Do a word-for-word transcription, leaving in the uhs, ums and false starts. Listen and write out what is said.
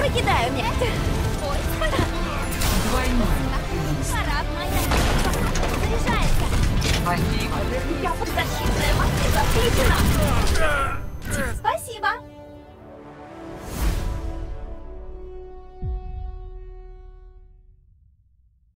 Покидаю место. Ой, Двойной. парад моя. Заряжается. Спасибо. Я под защитная массива включена.